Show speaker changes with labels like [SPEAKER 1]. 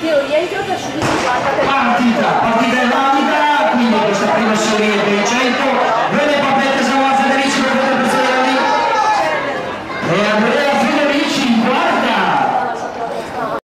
[SPEAKER 1] partita valida, quindi questa prima serie del 100, vede Papetta Savazza Derici per la pressione e Andrea